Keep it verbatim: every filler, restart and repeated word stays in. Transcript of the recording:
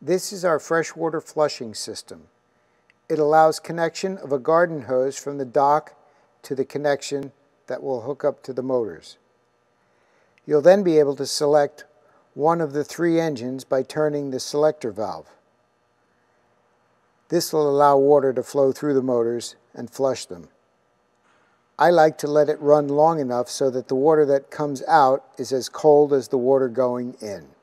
This is our freshwater flushing system. It allows connection of a garden hose from the dock to the connection that will hook up to the motors. You'll then be able to select one of the three engines by turning the selector valve. This will allow water to flow through the motors and flush them. I like to let it run long enough so that the water that comes out is as cold as the water going in.